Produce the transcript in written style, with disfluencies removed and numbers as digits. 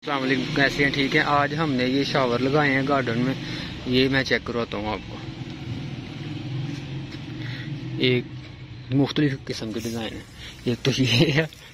अस्सलामुअलैकुम, कैसे हैं? ठीक है। आज हमने ये शावर लगाए हैं गार्डन में। ये मैं चेक करवाता हूँ आपको। एक मुख्तलिफ किस्म के डिज़ाइन है। एक तो ये है